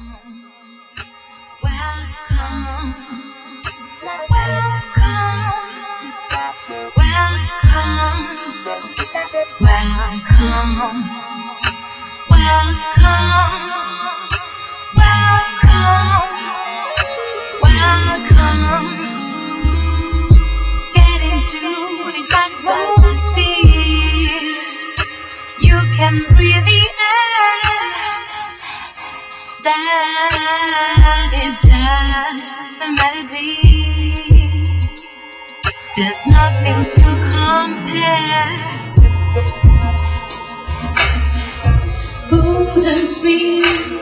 Get into the atmosphere. You can breathe the air. That is just a melody. There's nothing to compare. Food and trees.